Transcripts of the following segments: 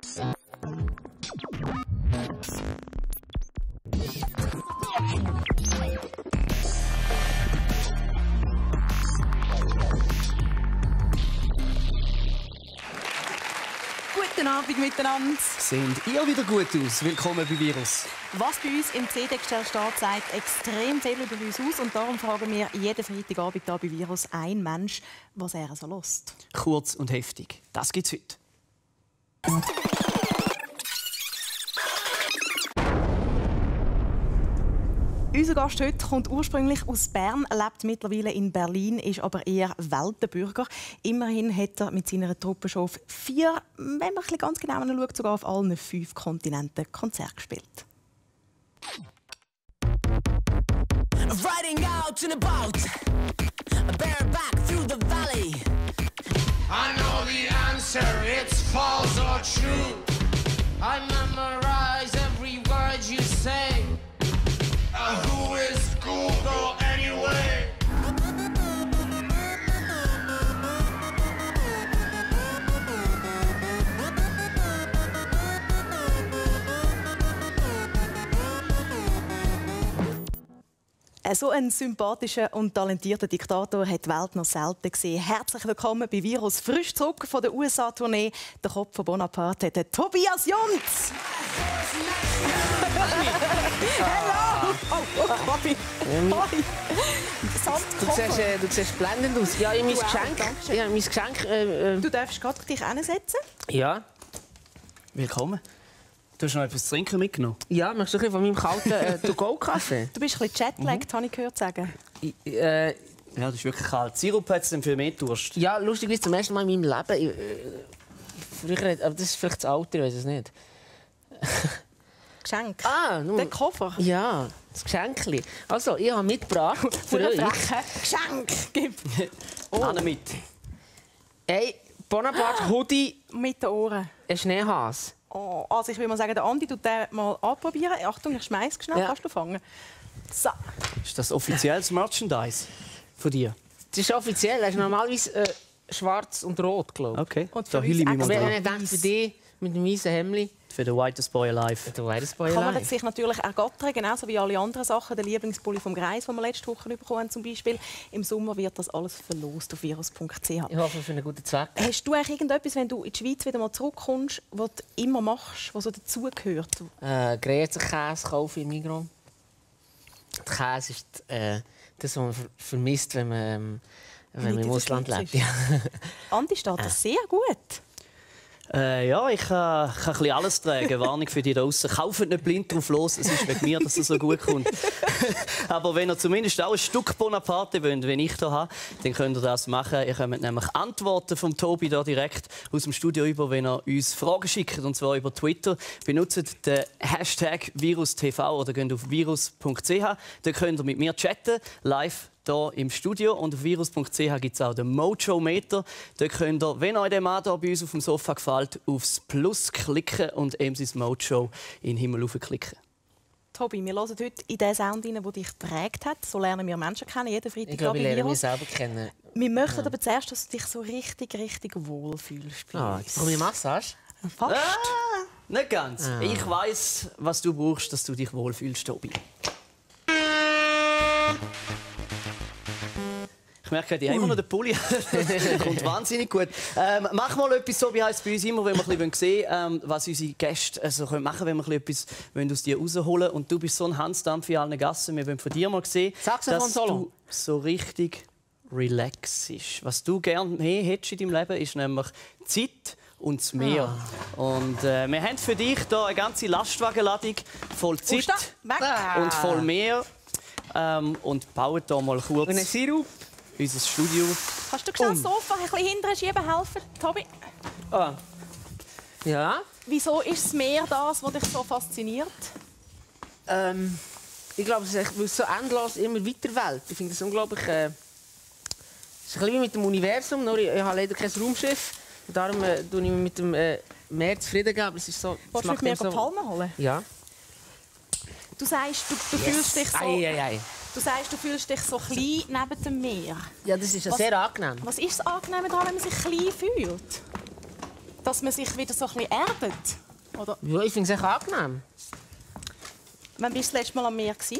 Guten Abend miteinander. Seht ihr wieder gut aus? Willkommen bei Virus. Was bei uns im CD-Gestell steht, sagt extrem viel über uns aus. Und darum fragen wir jeden Freitagabend hier bei Virus einen Mensch, was er so hört. Kurz und heftig. Das gibt's heute. Unser Gast heute kommt ursprünglich aus Bern, lebt mittlerweile in Berlin, ist aber eher Weltenbürger. Immerhin hat er mit seiner Truppe schon auf 4, wenn man ein ganz genau anschaut, sogar auf allen 5 Kontinenten Konzerte gespielt. Riding out in a boat, bareback through the valley. I know the answer, it's false or true. I memorize every word you say. Who is Google anyway? So einen sympathischen und talentierten Diktator hat die Welt noch selten gesehen. Herzlich willkommen bei Virus. Frisch zurück von der USA-Tournee. Der Kopf von Bonaparte hat Tobias Junz. Hallo! Oh, Papi. Hoi. Du siehst blendend aus. Ja, ich mein Geschenk. Du darfst gerade dich hinsetzen. Ja. Willkommen. Du hast noch etwas zu trinken mitgenommen? Ja, möchtest du ein bisschen von meinem kalten To-Go-Kaffee? Du bist ein bisschen jetlagged, habe ich gehört sagen. Ja, das ist wirklich kalt. Sirup hat es dann für mehr Durst. Ja, lustigerweise zum ersten Mal in meinem Leben. Früher, aber das ist vielleicht das Alter, ich weiß es nicht. Geschenk. Nun. Der Koffer. Ja, das Geschenkli. Also, ich habe mitgebracht für euch. Geschenk. Gib. Mit. Hey, Bonaparte Hoodie. Mit den Ohren. Ein Schneehase. Oh, also ich will mal sagen, der Andi tut den mal anprobieren. Achtung, ich schmeiß schnell. Ja. Kannst du fangen? So. Ist das offizielles Merchandise von dir? Das ist offiziell. Das ist normalerweise schwarz und rot, glaube ich. Okay. Und für da uns heule ich mich mal Wer dran. ich denke, für dich mit dem weißen Hemdli. Für den Whitest Boy Alive. Der Whitest Boy Kann man alive. sich natürlich ergattern, genauso wie alle anderen Sachen. Der Lieblingspulli vom Greis, den wir letzte Woche bekommen haben, zum Beispiel. Im Sommer wird das alles verlost auf virus.ch. Ich hoffe, für einen guten Zweck. Hast du eigentlich irgendetwas, wenn du in die Schweiz wieder mal zurückkommst, was du immer machst, was so dazugehört? Gruyère-Käse kaufe ich im Migros. Der Käse ist das, was man vermisst, wenn man im Ausland lebt. Ja. Andi, steht das sehr gut. Ja, ich kann ein bisschen alles tragen. Warnung für die draussen. Kauft nicht blind drauf los, es ist wegen mir, dass es so gut kommt. Aber wenn ihr zumindest auch ein Stück Bonaparte wollt, wenn ich hier habe, dann könnt ihr das machen. Ihr bekommt nämlich Antworten vom Tobi hier direkt aus dem Studio über, wenn ihr uns Fragen schickt, und zwar über Twitter. Benutzt den Hashtag VirusTV oder geht auf virus.ch. Dann könnt ihr mit mir chatten, live hier im Studio. Und auf virus.ch gibt es auch den Mojo-Meter. Da könnt ihr, wenn euch der Mann hier bei uns auf dem Sofa gefällt, aufs Plus klicken und eben sein Mojo in den Himmel klicken. Tobi, wir hören heute in den Sound rein, der dich geprägt hat. So lernen wir Menschen kennen, jeden Freitag. Ich glaube, ich lerne mich Virus. selber kennen. Wir möchten aber zuerst, dass du dich so richtig wohl fühlst. Jetzt brauche ich Massage. Fast. Nicht ganz. Ich weiss, was du brauchst, dass du dich wohlfühlst, Tobi. Ich merke, die haben immer noch den Pulli. Kommt wahnsinnig gut. Mach mal etwas, so wie heisst es bei uns immer, wenn wir ein bisschen sehen wollen, was unsere Gäste machen können, wenn wir etwas aus dir rausholen. Und du bist so ein Hansdampf in allen Gassen. Wir wollen von dir mal sehen, dass du so richtig relaxest. Was du gerne mehr hättest in deinem Leben, ist nämlich Zeit und das Meer. Und wir haben für dich hier eine ganze Lastwagenladung voll Zeit und voll Meer. Und bauen hier mal kurz Und ein Sirup. unser Studio. Kannst du das Sofa ein bisschen hinterher schieben helfen, Tobi? Ja. Wieso ist das Meer das, was dich so fasziniert? Ich glaube, es ist so endlos immer weiter Welt. Ich finde das unglaublich. Es ist ein bisschen wie mit dem Universum, nur ich habe leider kein Raumschiff. Und darum tue ich mich mit dem Meer zufrieden. Aber es ist so. Willst du mit mir Palmen holen? Ja. Du sagst, du fühlst dich so. Du sagst, du fühlst dich so klein neben dem Meer. Ja, das ist ja sehr angenehm. Was ist es angenehm daran, wenn man sich klein fühlt? dass man sich wieder so ein bisschen erdet? Oder? Ja, ich finde es echt angenehm. Wann bist du das letzte Mal am Meer gewesen?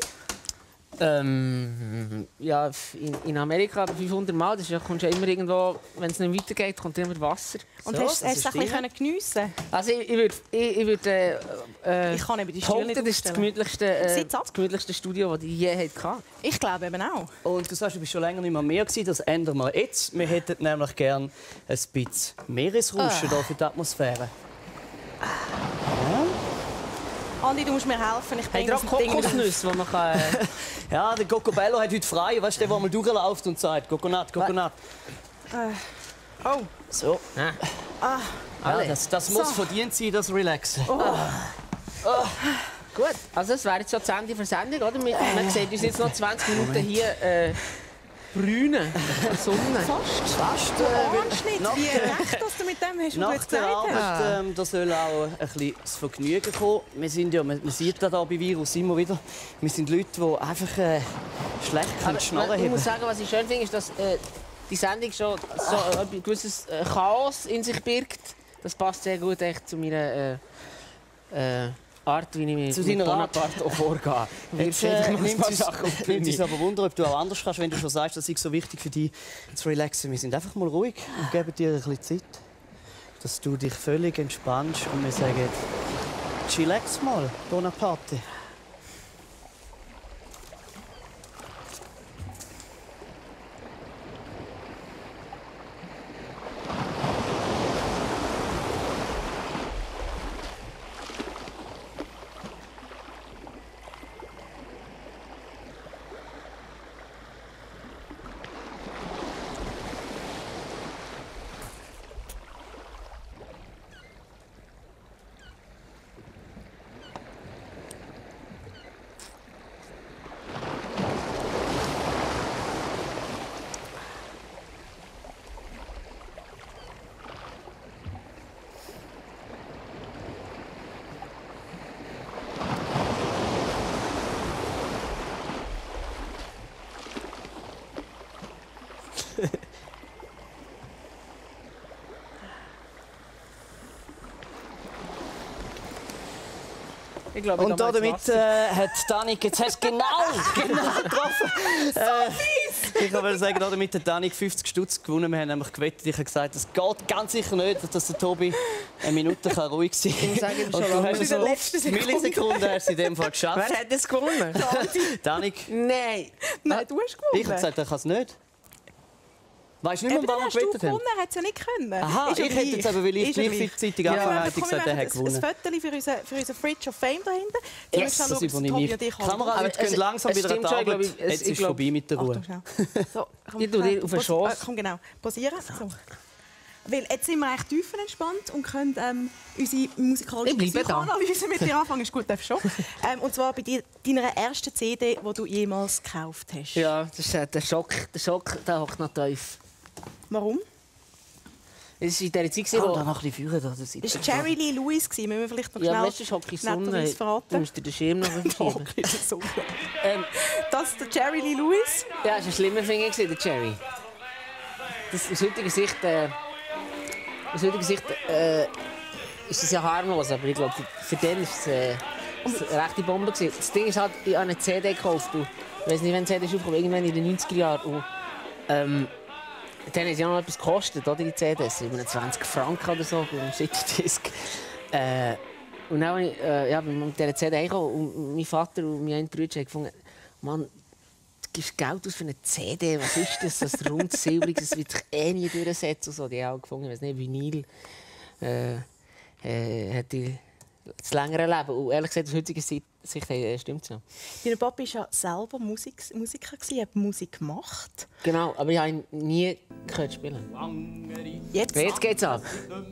Ja, in Amerika 500 Mal. Das kommst du ja immer irgendwo, wenn es nicht weitergeht, kommt immer Wasser. Und So, hast du es ein bisschen geniessen? Also ich würde Ich kann eben die Stühle nicht das ist das gemütlichste Studio, das ich je hatte. Ich glaube eben auch. Und du sagst, du bist schon länger nicht mehr am Meer gewesen. Das ändern wir jetzt. Wir hätten nämlich gerne ein bisschen Meeresrauschen hier für die Atmosphäre. Andi, du musst mir helfen. Ich Habt bringe ihr das auch Ding wieder. Kokosnüsse, die man kann... Ja, der Cocobello hat heute frei. Weißt du, der, der mal durchläuft und sagt: Coconut, Coconut. Oh. So. Ja, das muss verdient sein, das Relaxen. Gut, also das wäre jetzt schon das Ende der Sendung, oder? Man sieht uns jetzt noch 20 Minuten hier brünen. Sonne. Fast. Anschnitt, wie recht, dass du mit dem hast, was du Nach jetzt der gesagt hast. Arbeit da soll auch ein bisschen das Vergnügen kommen. Wir sind ja, man sieht ja da bei Virus immer wieder, wir sind Leute, die einfach schlecht Schnarren Ich haben. muss sagen, was ich schön finde, ist, dass die Sendung schon so ein gewisses Chaos in sich birgt. Das passt sehr gut echt zu meiner Art, wie ich mich Zu mit deiner Bonaparte auch vorgehe. Jetzt nimmt es aber Wunder, ob du auch anders kannst, wenn du schon sagst, das ist so wichtig für dich zu relaxen. Wir sind einfach mal ruhig und geben dir ein bisschen Zeit, dass du dich völlig entspannst und wir sagen, chillax mal, Bonaparte. Ich glaube, Und damit hat Danik, jetzt hast du genau getroffen. Ich wollte sagen, damit hat Danik 50 Stutz gewonnen. Wir haben nämlich gewettet. Ich habe gesagt, es geht ganz sicher nicht, dass der Tobi eine Minute ruhig sein kann. Ich muss sagen, Und du hast es auf Millisekunde hast in dem Fall geschafft. Wer hat das gewonnen? Danik, Nein. Nein, du hast gewonnen. ich habe gesagt, er kann es nicht. Weißt du nicht Eben, mehr, dann warum hast du gewettet haben? gewonnen, er hätte es ja nicht können. Aha, Ist ja ich hätte jetzt aber, weil ich Ist ja gleichzeitig Ja, angefangen dann hätte, gesagt, er hat gewonnen. ein Foto für unseren Fridge of Fame dahinter. Yes, das übernehme ich. Die Kameraleute gehen langsam wieder an die Arbeit. Jetzt ist vorbei mit der Ruhe. So, Ich tue dir auf den Schoss. Komm, genau. Posieren. So. Weil jetzt sind wir echt tiefenentspannt und können unsere musikalische Ich bleibe da. Psychoanalyse mit dir anfangen. Ist gut, darfst schon. Und zwar bei deiner ersten CD, die du jemals gekauft hast. Ja, das ist der Schock. Der Schock, der hockt noch tief. Warum? Es war in der Zeit, Oh, wo... da noch ein bisschen führen. Das Es war Jerry Lee Lewis. Müssen wir vielleicht noch Ja, schnell weißt du, Schock in Sonne. netterweise Du verraten? musst dir den Schirm noch verschieben. Das ist der Jerry Lee Lewis. Ja, das war ein schlimmer Finger, der Jerry. Das, aus heutiger Sicht, ist das ja harmlos, aber ich glaube, für den ist es eine rechte Bombe gewesen. Das Ding ist halt, ich habe eine CD gekauft. Ich weiß nicht, wann CD aufgekommen, irgendwann in den 90er Jahren. Und, dann hat es ja noch etwas gekostet, oder, die CDs. 27 Franken oder so, beim Citydisc. Und dann bin ich mit dieser CD heimgekommen und mein Vater und mein Bruder haben gefunden, Mann, du gibst Geld aus für eine CD, was ist das? Das rund Silbriges, das wird sich eh nie durchsetzen. Und so. Die haben auch gefunden, ich weiß nicht, Vinyl hat das längere Leben. Und ehrlich gesagt, aus heutiger Sicht stimmt es ja. Dein Papa war ja selber Musiker, hat Musik gemacht. Genau, aber ich habe ihn nie gehört spielen. Jetzt geht's ab.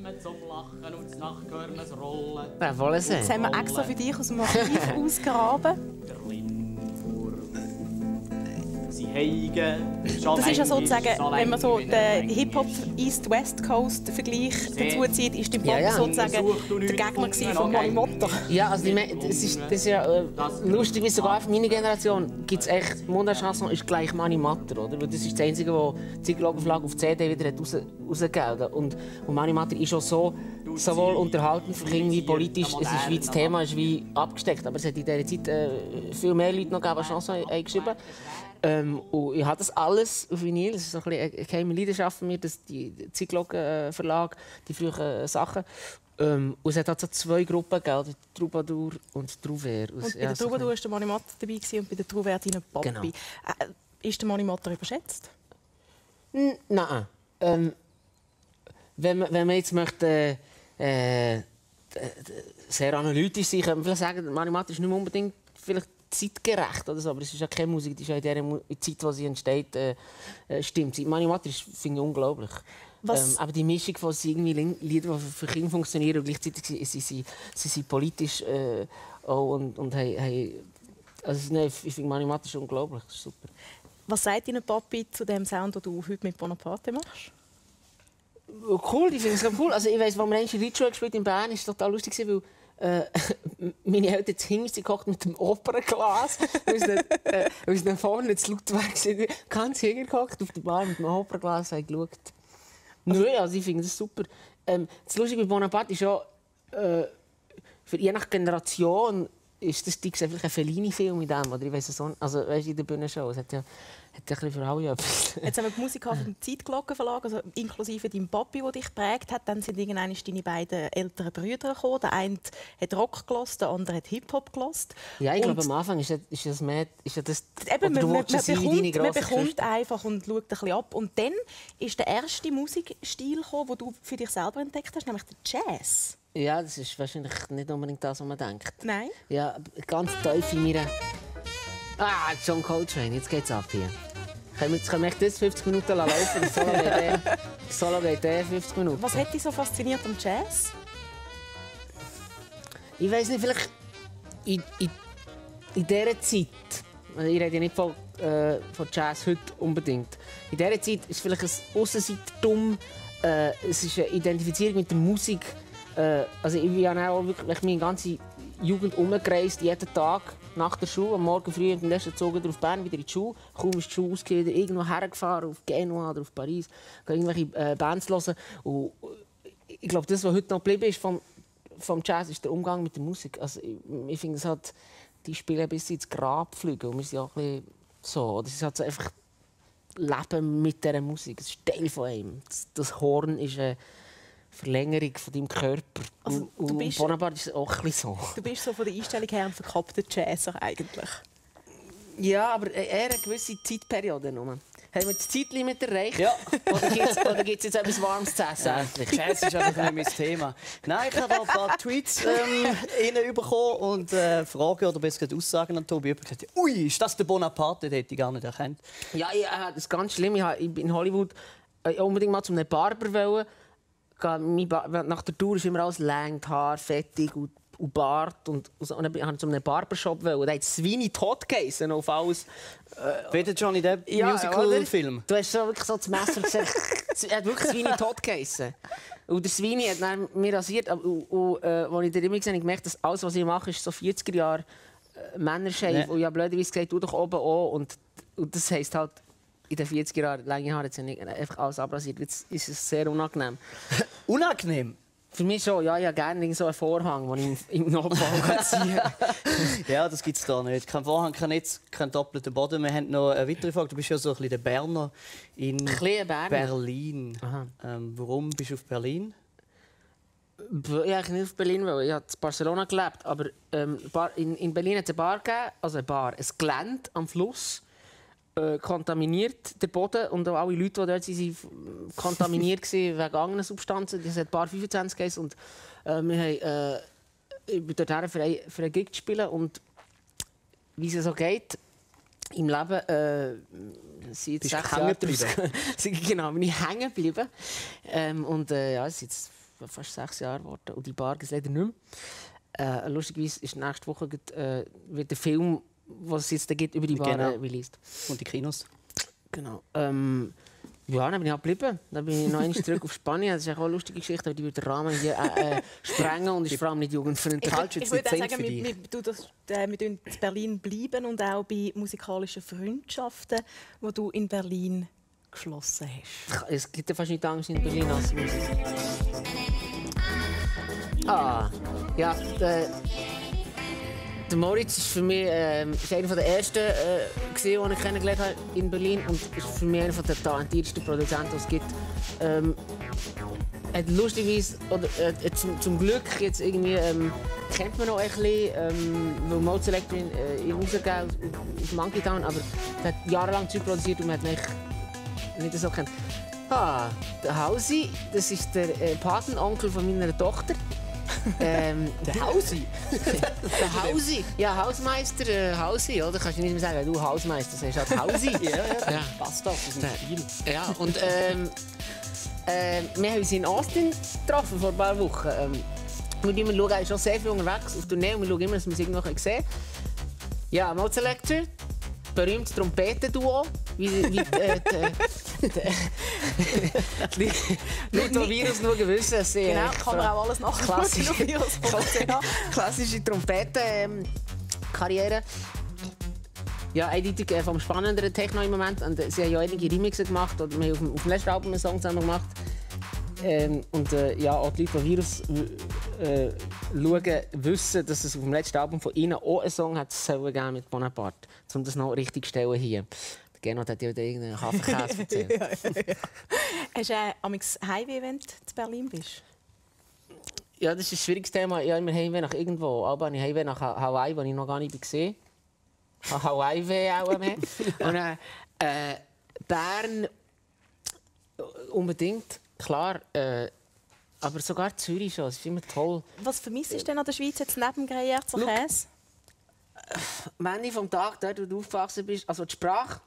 Ja, wollen Sie? Das haben wir extra für dich aus dem Archiv ausgegraben. sie heigen. Das ist ja sozusagen, wenn man so den Hip-Hop East-West Coast-Vergleich dazu zieht, ist der Pop sozusagen der Gegner von Mani Motta. Ja, also das ist ja lustig, wie sogar für meine Generation gibt es echt, Mundart-Chanson ist gleich Mani Motta, oder? Weil das ist das Einzige, was die Psychologenauflage auf CD wieder rausgegeben hat. Und Mani Motta ist auch so sowohl unterhaltend für Kinder wie politisch. Es ist wie das Thema ist wie abgesteckt, aber es hat in dieser Zeit viel mehr Leute noch gegeben, die Chansons geschrieben. Und ich habe das alles auf Vinyl. Das ist so eine geheime Leidenschaft von mir, dass die Zeitglocken-Verlag, die frühen Sachen. Und es hat also 2 Gruppen gegeben, Troubadour und Trouvert. Und bei der Troubadour war der Mani Motta dabei und bei der Trouvert dein Papi. Genau. Ist der Mani Motta überschätzt? Nein. Wenn man jetzt möchte, sehr analytisch sein, könnte man vielleicht sagen, Mani Motta ist nicht mehr unbedingt vielleicht zeitgerecht oder so, aber es ist ja keine Musik, die ist ja in der Zeit, wo sie entsteht, stimmt. Mani Motta finde ich unglaublich. Aber die Mischung von irgendwie Liedern, die für Kinder funktionieren und gleichzeitig sie sind politisch auch und hey, also, nein, ich finde Mani Motta unglaublich, das ist super. Was sagt dein Papi zu dem Sound, den du heute mit Bonaparte machst? Cool, ich finde es cool. Also ich weiss, als wir einmal in Ritschule gespielt in Bern, war es total lustig, weil meine Eltern hinten gekocht mit dem Opernglas. Weil sie dann vorne zu laut war, ganz hingekocht auf der Bar mit dem Opernglas und geschaut. Nö, also ich finde das super. Das Lustige bei Bonaparte ist ja, für je nach Generation ist das einfach ein Fellini-Film mit dem, oder ich weiss so, also weißt, in der Bühnenshow, es hat ja ein bisschen für alle etwas. Jetzt haben wir die Musik vom Zeitglockenverlag, also inklusive deinem Papi, der dich geprägt hat. Dann sind irgendwann deine beiden älteren Brüder gekommen. Der eine hat Rock gehört, der andere hat Hip-Hop gehört. Ja, ich glaube, am Anfang ist das mehr... Eben, man bekommt einfach und schaut ein bisschen ab. Und dann ist der erste Musikstil gekommen, den du für dich selber entdeckt hast, nämlich der Jazz. Ja, das ist wahrscheinlich nicht unbedingt das, was man denkt. Nein? Ja, ganz tief in mir. Ah, John Coltrane, jetzt geht's ab hier. Können wir echt das 50 Minuten laufen? Das Solo geht 50 Minuten. Was hat dich so fasziniert am Jazz? Ich weiß nicht, vielleicht in dieser Zeit. Ich rede ja nicht von Jazz heute unbedingt. In dieser Zeit ist vielleicht ein Aussenseitertum. Es ist eine Identifizierung mit der Musik. Also ich bin ja auch wirklich meine ganze Jugend umgereist, jeden Tag nach der Schule, am Morgen früh im letzten Zug auf Bern wieder in die Schule. Kaum ist die Schule ausgegangen, irgendwo hergefahren, auf Genua oder auf Paris, irgendwelche Bands hören. Und ich glaube, das, was heute noch geblieben ist vom Jazz, ist der Umgang mit der Musik. Also ich finde, es hat, die spielen bis ins Grab fliegen und wir sind auch ein bisschen so. Das ist halt so einfach Leben mit dieser Musik. Es ist Teil von einem. Das Horn ist eine Verlängerung von deinem Körper. Also, und Bonaparte ist auch ein bisschen so. Du bist so von der Einstellung her ein verkappter Jazzer eigentlich. Ja, aber eher eine gewisse Zeitperiode nur. Haben wir das Zeitlimit erreicht? Ja. Oder gibt es jetzt etwas Warmes zu essen? Jazz ist einfach nicht mein Thema. Nein, ich habe da ein paar Tweets bekommen und Fragen oder besser gesagt Aussagen an Tobi. Ich habe gesagt, ui, ist das der Bonaparte? Den hätte ich gar nicht erkannt. Ja, das ist ganz schlimm. Ich bin in Hollywood unbedingt mal zu einem Barber wollen. Nach der Tour ist immer alles lang, Haar, fettig und Bart. Und dann wollte ich zu einem Barbershop. Der hat Sweeney Todd geheißen auf alles. Wie der Johnny Depp Musical-Film. Du hast so wirklich so das Messer gesehen. Er hat wirklich Sweeney Todd geheißen. Und der Sweeney hat dann mir rasiert. Als ich da immer gesehen habe, ich gemerkt, dass alles, was ich mache, ist so 40er Jahre Männerscheibe. Nee. Und ich habe blöderweise gesagt, du doch oben auch. Und das heisst halt, in den 40er Jahren, lange Haare, einfach alles abrasiert. Jetzt ist es sehr unangenehm. Unangenehm? Für mich schon, ja, ich habe gerne so einen Vorhang, den ich im Notfall ziehen kann. Ja, das gibt es da nicht. Kein Vorhang, kein Netz, kein doppelter Boden. Wir haben noch eine weitere Frage. Du bist ja so ein bisschen der Berner in Berlin. Warum bist du auf Berlin? Ja, ich nicht auf Berlin, weil ich habe in Barcelona gelebt. Aber in Berlin hat es eine Bar gegeben, also ein Gelände am Fluss. Kontaminiert der Boden und auch alle Leute, die dort waren, kontaminiert wegen anderen Substanzen. Es hat Bar 25 gegeben und ich bin dorthin für einen Gig zu spielen. Und wie es so geht im Leben, sind jetzt 6 Jahre genau, bin ich hängen geblieben. Ja, es sind jetzt fast 6 Jahre geworden und die Bar gibt es leider nicht mehr. Lustigerweise ist nächste Woche wird der Film was es jetzt da gibt, über die Bar released. Und die Kinos. Genau. Ja, dann bin ich geblieben. Dann bin ich noch einmal zurück auf Spanien. Das ist auch eine lustige Geschichte, aber die würde den Rahmen hier sprengen und ist vor allem nicht jugendfreundlich. Ich würde sagen, wir in Berlin bleiben und auch bei musikalischen Freundschaften, die du in Berlin geschlossen hast. Es gibt ja fast nichts anderes in Berlin als Musik. Ja, der Moritz ist für mich ist einer der ersten, den ich kennengelernt habe in Berlin und ist für mich einer der talentiertesten Produzenten, die es gibt. Lustigerweise, oder zum Glück jetzt irgendwie, kennt man noch ein bisschen, weil Mode Selector ihn rausgegeben auf Monkey Town, aber er hat jahrelang Zeug produziert und man hat mich nicht so kennt. Der Hausi, das ist der Patenonkel von meiner Tochter. Der Hausi? Der Hausi? Ja, Hausmeister Hausi, oder? Kannst du nicht mehr sagen, du Hausmeister, sagst halt Hausi. ja. Passt doch, das ist ein Stil. Ja, und wir haben uns in Austin getroffen vor ein paar Wochen. Wir schauen, er ist schon sehr viel unterwegs auf Tournee und wir schauen immer, dass wir es irgendwo sehen. Ja, Mode Selector, berühmtes Trompetenduo. Wie Leute, die Virus schauen, wissen, dass sie genau, kann man auch alles nachschauen auf Virus.ch. Klassische Trompetenkarriere. Ja, eindeutig vom spannenderen Techno im Moment. Und sie haben ja einige Remixe gemacht oder wir haben auf dem letzten Album einen Song zusammen gemacht. Ja, auch die Leute, die Virus schauen, wissen, dass es auf dem letzten Album von ihnen auch einen Song hat geben mit Bonaparte, um das noch richtig zu stellen hier. Gernot hat ja irgendeinen Hafenkäse erzählt. ja. Hast du ein Heimweh, wenn du in Berlin bist? Ja, das ist ein schwieriges Thema. Ja, immer Heimweh nach irgendwo. Aber ich Heimweh nach Hawaii, wo ich noch gar nicht gesehen habe. Hawaii auch mehr. Und Bern unbedingt, klar. Aber sogar Zürich schon. Das ist immer toll. Was vermisst du denn an der Schweiz jetzt neben Greyerz und Käse? Wenn du vom Tag dort, wo du aufgewachsen bist, also die Sprache.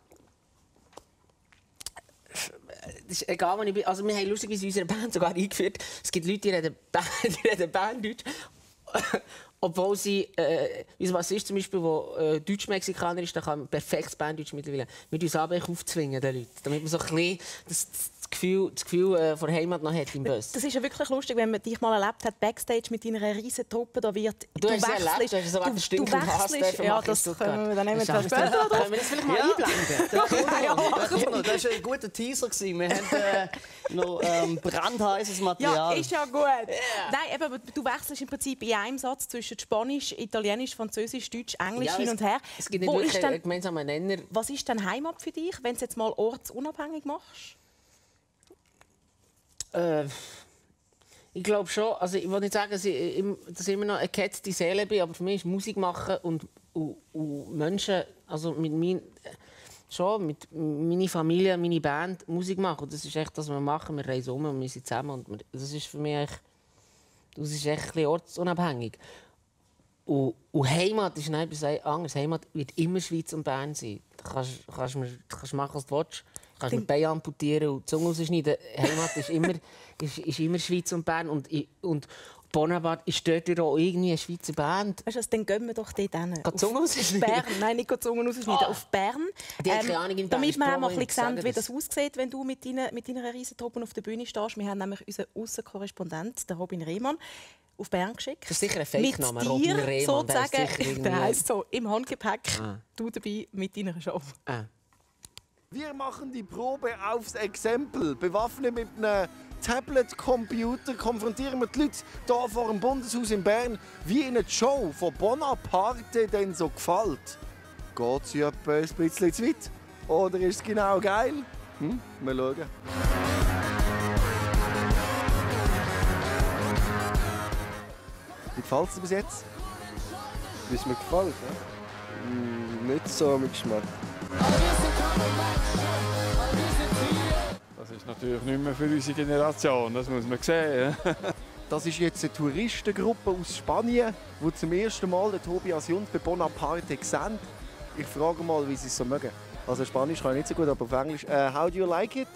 Das ist egal, wo ich bin. Also wir haben lustigerweise in unserer Band sogar eingeführt. Es gibt Leute, die reden Berndeutsch. Obwohl sie, unser Bassist zum Beispiel, der Deutsch-Mexikaner ist, der kann perfektes Berndeutsch mittlerweile. Wir tun es aber aufzwingen, den Leuten, damit man so ein bisschen das Gefühl von Heimat noch hat im Bus. Das ist ja wirklich lustig, wenn man dich mal erlebt hat, Backstage mit deiner riesen Truppe, da wird... Du hast es erlebt, du hast so ein Stück Hass dürfen. Ja, das können wir dann nehmen. Können wir das vielleicht mal einblenden? Das war ein guter Teaser. Wir haben noch brandheißes Material. Ja, ist ja gut. Yeah. Nein, eben, du wechselst im Prinzip in einem Satz zwischen Spanisch, Italienisch, Französisch, Deutsch, Englisch hin und her. Es gibt nicht wirklich einen gemeinsamen Nenner. Was ist denn Heimat für dich, wenn du es jetzt mal ortsunabhängig machst? Ich glaube schon. Also ich will nicht sagen, dass ich immer noch eine gehetzte Seele bin, aber für mich ist Musik machen und Menschen, also mit meiner Familie, meiner Band Musik machen. Und das ist echt das, was wir machen. Wir reisen um und wir sind zusammen. Und das ist für mich echt, das ist echt ein bisschen ortsunabhängig. Und Heimat ist etwas anderes. Heimat wird immer Schweiz und Bern sein. Du kannst machen, was du willst. Du kannst mit Bein amputieren und die Zunge rausschneiden. Heimat ist immer Schweiz und Bern. Und Bonaparte ist dort auch irgendwie eine Schweizer Band. Weißt du, dann gehen wir doch dort hin. Die Zunge rausschneiden? Bern. Nein, nicht die Zunge rausschneiden. Auf Bern. Damit wir mal ein bisschen sehen, wie das aussieht, wenn du mit deiner riesen Truppe auf der Bühne stehst. Wir haben nämlich unseren Aussenkorrespondent, den Robin Rehmann, auf Bern geschickt. Das ist sicher ein Fake-Name, Robin Rehmann. Sozusagen, der heisst so, im Handgepäck, du dabei mit deiner Show. Wir machen die Probe aufs Exempel. Bewaffnet mit einem Tablet-Computer konfrontieren wir die Leute hier vor dem Bundeshaus in Bern, wie ihnen die Show von Bonaparte denn so gefällt. Geht sie etwa ein bisschen zu weit? Oder ist es genau geil? Mal schauen. Wie gefällt es dir bis jetzt? Wie es mir gefällt? Ja? Nicht so mit Geschmack. Das ist natürlich nicht mehr für unsere Generation, das muss man sehen. Das ist jetzt eine Touristengruppe aus Spanien, die zum ersten Mal den Tobias Jund bei Bonaparte sehen. Ich frage mal, wie sie es so mögen. Also Spanisch kann ich nicht so gut, aber auf Englisch. How do you like it?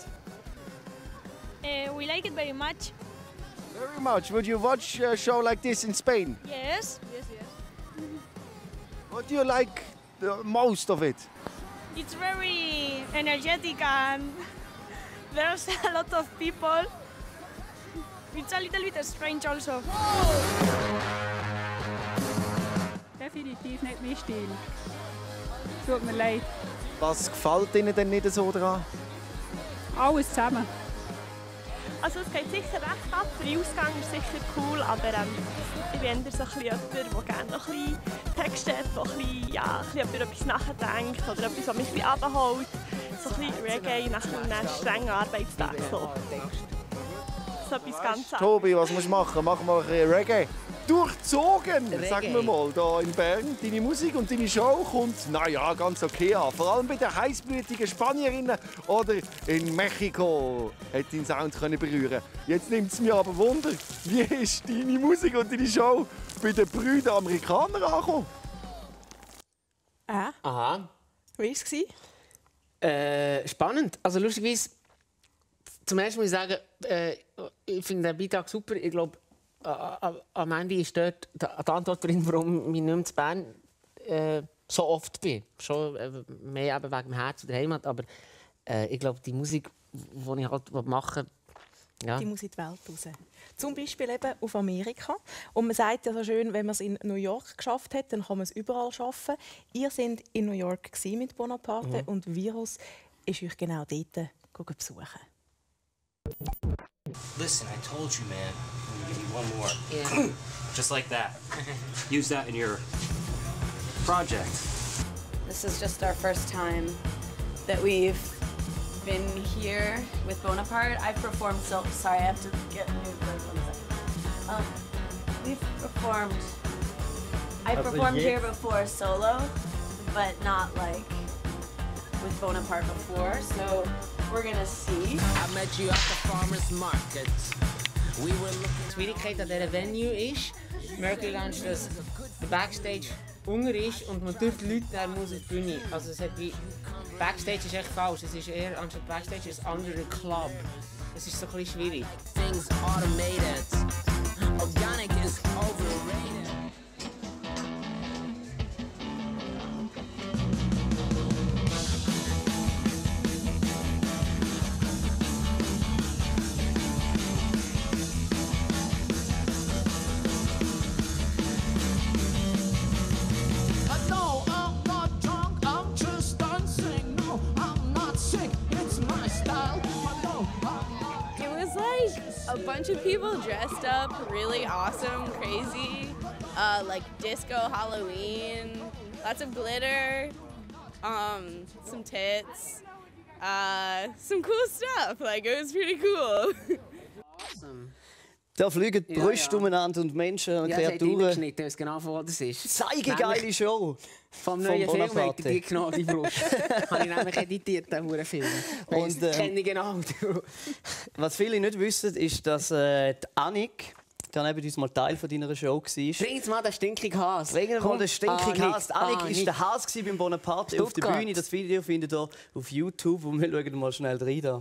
We like it very much. Very much. Would you watch a show like this in Spain? Yes. What do you like most of it? It's very energetic and there's a lot of people. It's a little bit strange also. Definitiv nicht mein Stil. Tut mir leid. Was gefällt Ihnen denn nicht so daran? Alles zusammen. Also es geht sicher recht ab. Der Ausgang ist sicher cool, aber ich bin eher so ein bisschen jemand, der gerne noch ein bisschen Text hat, der ein bisschen, ja, über etwas nachdenkt oder etwas, was mich ein bisschen runterholt. So ein bisschen Reggae nach einem strengen Arbeitstag. So etwas ganz anderes. Tobi, was musst du machen? Mach mal ein bisschen Reggae. Durchzogen, sagen wir mal, hier in Bern. Deine Musik und deine Show kommt, naja, ganz okay an. Vor allem bei den heißblütigen Spanierinnen oder in Mexiko hat dein Sound berühren. Jetzt nimmt es mir aber Wunder, wie ist deine Musik und deine Show bei den Brüdern Amerikanern angekommen? Aha. Wie war es? Spannend. Also lustigerweise, zum ersten muss ich sagen, ich finde den Beitrag super. Ich glaube, am Ende ist dort die Antwort drin, warum ich nicht mehr in Bern so oft bin. Schon mehr eben wegen dem Herz oder der Heimat, aber ich glaube, die Musik, die ich halt mache, ja. Die muss in die Welt raus. Zum Beispiel eben auf Amerika. Und man sagt ja so schön, wenn man es in New York geschafft hat, dann kann man es überall schaffen. Ihr seid in New York mit Bonaparte und Virus ist euch genau dort besuchen. Listen, I told you, man. I'm gonna give you one more. Yeah. Just like that. Use that in your project. This is just our first time that we've been here with Bonaparte. I've performed sorry, I have to get a new one second. I've performed here before solo, but not like with Bonaparte before. So we're gonna see. I met you at the farmer's market. We were looking. Die Schwierigkeit an dieser Venue ist, Mercury Lounge, dass der Backstage unten ist und man durch die Leute dann muss auf die Bühne. Also es hat wie Backstage ist echt falsch. Es ist eher anstatt Backstage ist under the club. Es ist so ein bisschen schwierig. Things automated. Organic is overrated. A bunch of people dressed up really awesome, crazy, like disco Halloween, lots of glitter, some tits, some cool stuff. Like, it was pretty cool. Awesome. Da fliegen die Brüste umeinander und Menschen und Kreaturen. Ich weiß genau, von wo das ist. Zeige geile Show! Vom neuen Film hat die genau die Brust. Habe ich nämlich editiert, den Film. Und kenne ich genau. Was viele nicht wissen, ist, dass die Annik neben uns mal Teil von deiner Show war. Bring jetzt mal den stinkigen Has. Bring mal den stinkigen Has. Annik war der Has beim Bonaparte auf der Bühne. Das Video findet ihr auf YouTube. Und wir schauen mal schnell rein. Da.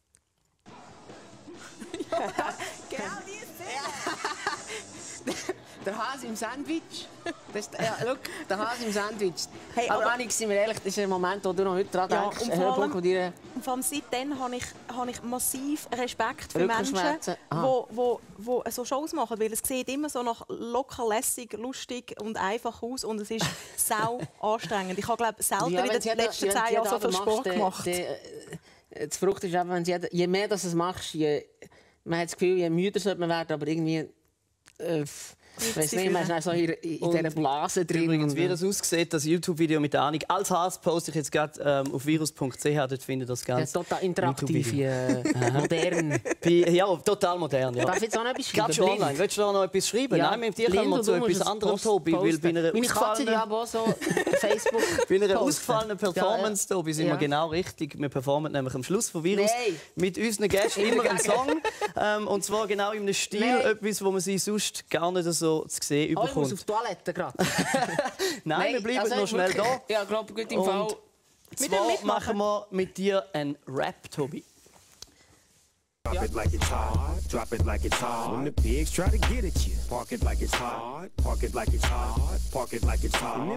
Der Hase im Sandwich. Das ist, ja, look, der Hase im Sandwich. Hey, aber Annik, sind wir ehrlich, das ist ein Moment, wo du noch heute dran denkst. Und vor allem seitdem habe ich massiv Respekt für Menschen, die so Shows machen. Weil es sieht immer so nach locker, lässig, lustig und einfach aus. Und es ist sau anstrengend. Ich habe, glaube selten in den letzten 10 Jahren so viel Sport gemacht. Das Frucht ist eben, je mehr du es machst, man hat das Gefühl, je müder sollte man werden, aber irgendwie... Ich weiß nicht, man ist so in dieser Blase drin. Übrigens, wie das aussieht, das YouTube-Video mit der Annik. Als Has poste ich jetzt gerade auf virus.ch, dort findet das Ganze. Ja, total interaktiv, modern. Ja, total modern. Ja. Darf ich jetzt auch noch etwas schreiben? Kannst du online? Willst du noch etwas schreiben? Ja. Nein, mit dir können wir zu etwas anderem, Tobi. Weil bei einer meine Katze, die haben auch so Facebook bei einer ausgefallenen Performance, Tobi, sind wir genau richtig. Wir performen nämlich am Schluss von Virus mit unseren Gästen immer einen Song. Und zwar genau in einem Stil, etwas, wo man sie sonst gar nicht so zu sehen überkommt. Ich muss auf die Toilette gerade. Nein, wir bleiben noch schnell da. Ja, ich glaube, gut im Fall. Zwar machen wir mit dir einen Rap, Tobi. Drop it like it's hot, drop it like it's hot. When the pigs try to get at you, park it like it's hot, park it like it's hot, park it like it's hot.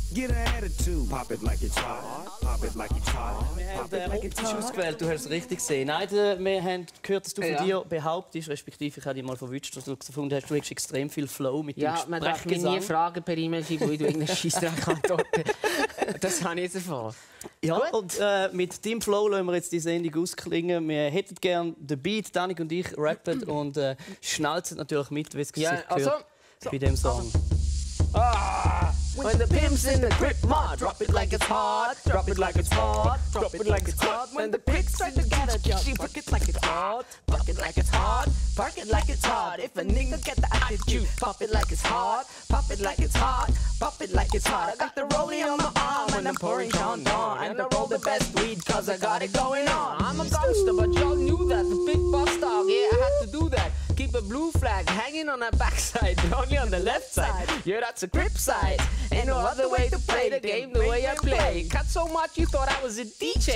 Get an attitude. Pop it like it's hot. Pop it like it's hot. Pop it like it's optisch hot. ausgewählt, du hast es richtig gesehen. Nein, wir haben gehört, dass du von dir behauptest, respektive ich habe dich mal verwünscht, dass du gefunden hast, du hast extrem viel Flow mit dem man darf mir nie Fragen per E-Mail schreiben, wo ich irgendeinen Scheissdreck antworte. Das habe ich jetzt erfahren. Ja, und mit dem Flow lassen wir jetzt die Sendung ausklingen. Wir hätten gerne den Beat, Danik und ich rappen und schnalzen natürlich mit, wie es sich gehört bei dem Song. When the pimp's in the grip, ma, drop it like it's hot, drop it like it's hot, drop it like it's hot. When the pigs try to get at you, park it like it's hot, park it like it's hot, park it like it's hot. If a nigga get the attitude, pop it like it's hot, pop it like it's hot, pop it like it's hot. I got the rollie on my arm and I'm pouring Sean Don, and I roll the best weed 'cause I got it going on. I'm a gangster, but y'all knew that. The big boss dog, yeah, I had to do that. Keep a blue flag hanging on her backside, but only on the left side. Yeah, that's a grip side. Ain't no other way to play the game the way I play. Cut so much you thought I was a DJ.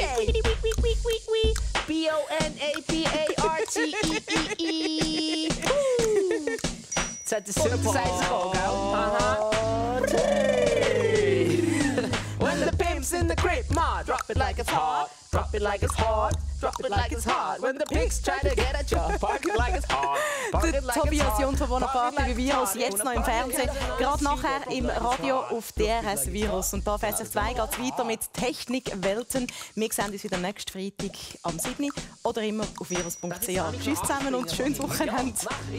B-O-N-A-P-A-R-T-E-E-E. Jetzt hat der Synthesizer gekommen, gell? When the pimp's in the crib, ma, drop it like it's hot, drop it like it's hot, drop it like it's hot. When the pigs try to get at you, park it like it's hot, park it like it's hot. Tobias Jon von Bonaparte wie Virus, jetzt noch im Fernsehen, gerade nachher im Radio auf DRS Virus. Und da auf SRF 2 geht es weiter mit Technikwelten. Wir sehen uns wieder nächsten Freitag am 7. oder immer auf virus.ch. Tschüss zusammen und schönes Wochenende.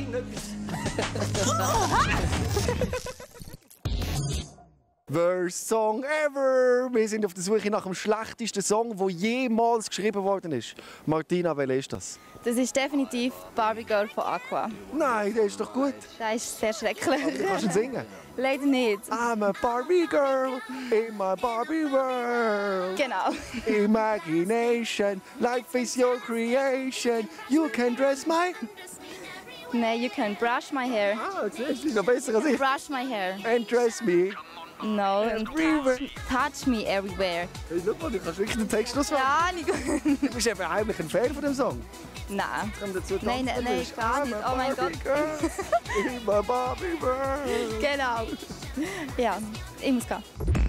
Worst Song ever! Wir sind auf der Suche nach dem schlechtesten Song, der jemals geschrieben worden ist. Martina, welcher ist das? Das ist definitiv Barbie Girl von Aqua. Nein, der ist doch gut. Der ist sehr schrecklich. Kannst du ihn singen? Leider nicht. I'm a Barbie girl in my Barbie world. Genau. Imagination, life is your creation. You can dress my... Nein, you can brush my hair. Ah, das ist noch besser als ich. Brush my hair. And dress me. No, and touch me everywhere. Hey, schau mal, du kannst wirklich den Text auswählen. Ja, nicht gut. Du bist eben eigentlich ein Fan von dem Song. Nein. Dazu nein, gar nicht. Oh mein Gott. In my Barbie world. Genau. Ja, ich muss gehen.